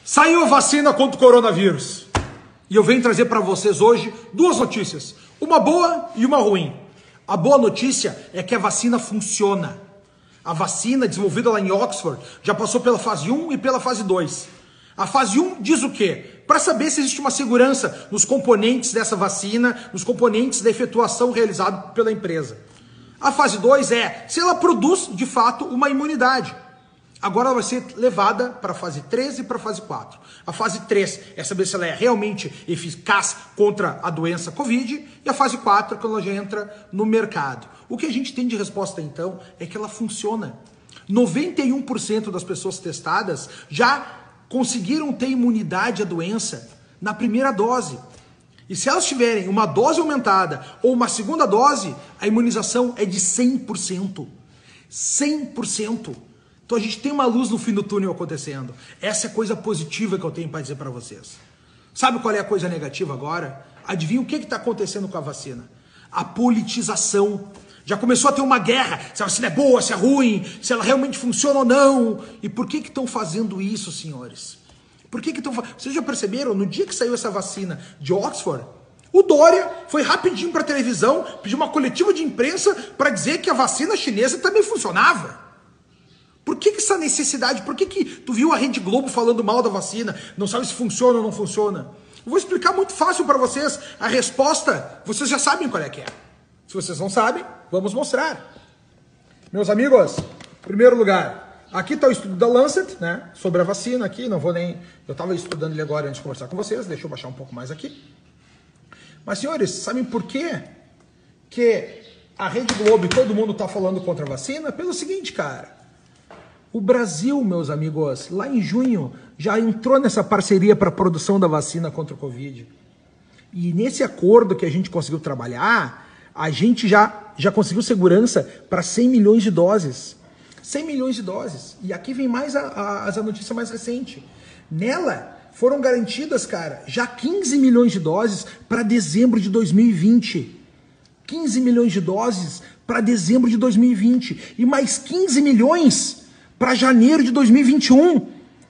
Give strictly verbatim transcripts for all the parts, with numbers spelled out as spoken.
Saiu a vacina contra o coronavírus. E eu venho trazer para vocês hoje duas notícias. Uma boa e uma ruim. A boa notícia é que a vacina funciona. A vacina desenvolvida lá em Oxford já passou pela fase um e pela fase dois. A fase um diz o quê? Para saber se existe uma segurança nos componentes dessa vacina, nos componentes da efetuação realizada pela empresa. A fase dois é se ela produz, de fato, uma imunidade. Agora ela vai ser levada para a fase três e para a fase quatro. A fase três é saber se ela é realmente eficaz contra a doença Covid. E a fase quatro é quando ela já entra no mercado. O que a gente tem de resposta então é que ela funciona. noventa e um por cento das pessoas testadas já conseguiram ter imunidade à doença na primeira dose. E se elas tiverem uma dose aumentada ou uma segunda dose, a imunização é de cem por cento. cem por cento. Então a gente tem uma luz no fim do túnel acontecendo. Essa é a coisa positiva que eu tenho para dizer para vocês. Sabe qual é a coisa negativa agora? Adivinha o que está acontecendo com a vacina? A politização. Já começou a ter uma guerra. Se a vacina é boa, se é ruim, se ela realmente funciona ou não. E por que estão fazendo isso, senhores? Por que estão fazendo? Vocês já perceberam? No dia que saiu essa vacina de Oxford, o Dória foi rapidinho para a televisão, pediu uma coletiva de imprensa para dizer que a vacina chinesa também funcionava. Por que, que essa necessidade? Por que, que tu viu a Rede Globo falando mal da vacina? Não sabe se funciona ou não funciona? Eu vou explicar muito fácil para vocês. A resposta, vocês já sabem qual é que é. Se vocês não sabem, vamos mostrar. Meus amigos, em primeiro lugar, aqui está o estudo da Lancet, né? Sobre a vacina aqui, não vou nem... Eu estava estudando ele agora antes de conversar com vocês, deixa eu baixar um pouco mais aqui. Mas, senhores, sabem por quê que a Rede Globo e todo mundo está falando contra a vacina? Pelo seguinte, cara. O Brasil, meus amigos, lá em junho, já entrou nessa parceria para a produção da vacina contra o Covid. E nesse acordo que a gente conseguiu trabalhar, a gente já, já conseguiu segurança para cem milhões de doses. cem milhões de doses. E aqui vem mais a, a, a notícia mais recente. Nela foram garantidas, cara, já quinze milhões de doses para dezembro de dois mil e vinte. quinze milhões de doses para dezembro de dois mil e vinte. E mais quinze milhões para janeiro de dois mil e vinte e um.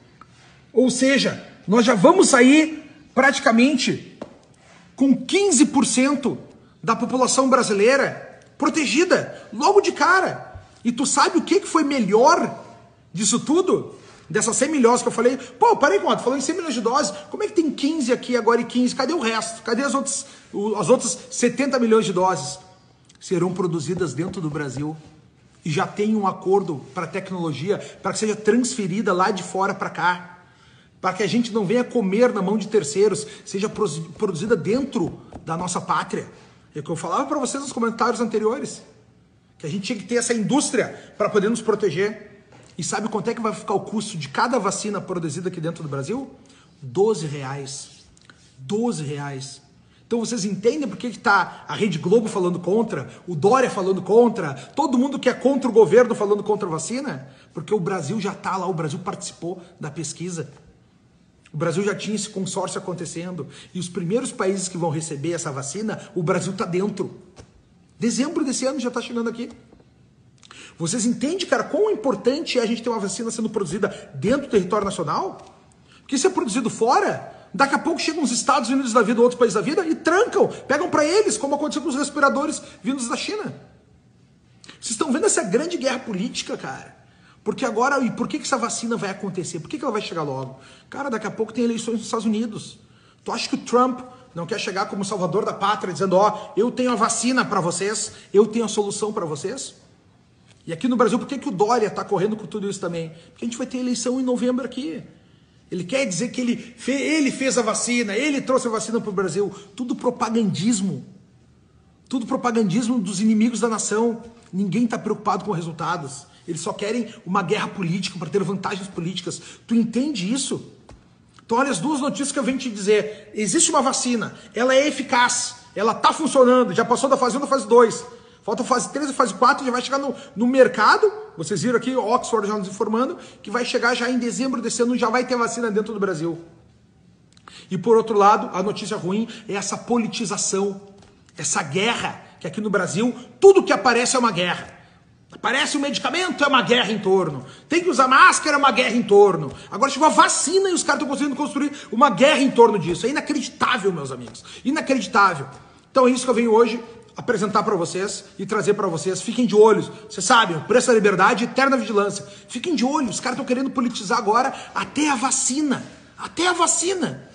Ou seja, nós já vamos sair praticamente com quinze por cento da população brasileira protegida logo de cara. E tu sabe o que foi melhor disso tudo? Dessas cem milhões que eu falei? Pô, parei com falou em cem milhões de doses. Como é que tem quinze aqui agora e quinze? Cadê o resto? Cadê as outras, as outras setenta milhões de doses? Serão produzidas dentro do Brasil. E já tem um acordo para a tecnologia, para que seja transferida lá de fora para cá. Para que a gente não venha comer na mão de terceiros, seja produzida dentro da nossa pátria. É o que eu falava para vocês nos comentários anteriores. Que a gente tinha que ter essa indústria para poder nos proteger. E sabe quanto é que vai ficar o custo de cada vacina produzida aqui dentro do Brasil? doze reais. doze reais. Então vocês entendem por que está a Rede Globo falando contra, o Dória falando contra, todo mundo que é contra o governo falando contra a vacina? Porque o Brasil já está lá, o Brasil participou da pesquisa. O Brasil já tinha esse consórcio acontecendo. E os primeiros países que vão receber essa vacina, o Brasil está dentro. Dezembro desse ano já está chegando aqui. Vocês entendem, cara, quão importante é a gente ter uma vacina sendo produzida dentro do território nacional? Porque se é produzido fora... Daqui a pouco chegam os Estados Unidos da vida, outros países da vida, e trancam, pegam para eles, como aconteceu com os respiradores vindos da China. Vocês estão vendo essa grande guerra política, cara? Porque agora, e por que que essa vacina vai acontecer? Por que que ela vai chegar logo? Cara, daqui a pouco tem eleições nos Estados Unidos. Tu acha que o Trump não quer chegar como salvador da pátria, dizendo, ó, oh, eu tenho a vacina para vocês, eu tenho a solução para vocês? E aqui no Brasil, por que que o Dória está correndo com tudo isso também? Porque a gente vai ter eleição em novembro aqui. Ele quer dizer que ele fez, ele fez a vacina, ele trouxe a vacina para o Brasil. Tudo propagandismo. Tudo propagandismo dos inimigos da nação. Ninguém está preocupado com resultados. Eles só querem uma guerra política para ter vantagens políticas. Tu entende isso? Então olha as duas notícias que eu venho te dizer. Existe uma vacina, ela é eficaz, ela está funcionando, já passou da fase um da fase dois. Falta a fase três e fase quatro, já vai chegar no, no mercado. Vocês viram aqui, Oxford já nos informando, que vai chegar já em dezembro desse ano, já vai ter vacina dentro do Brasil. E por outro lado, a notícia ruim é essa politização, essa guerra, que aqui no Brasil, tudo que aparece é uma guerra. Parece um medicamento, é uma guerra em torno. Tem que usar máscara, é uma guerra em torno. Agora chegou a vacina e os caras estão conseguindo construir uma guerra em torno disso. É inacreditável, meus amigos. Inacreditável. Então é isso que eu venho hoje apresentar para vocês e trazer para vocês. Fiquem de olho. Vocês sabem, o preço da liberdade, eterna vigilância. Fiquem de olho. Os caras estão querendo politizar agora até a vacina. Até a vacina.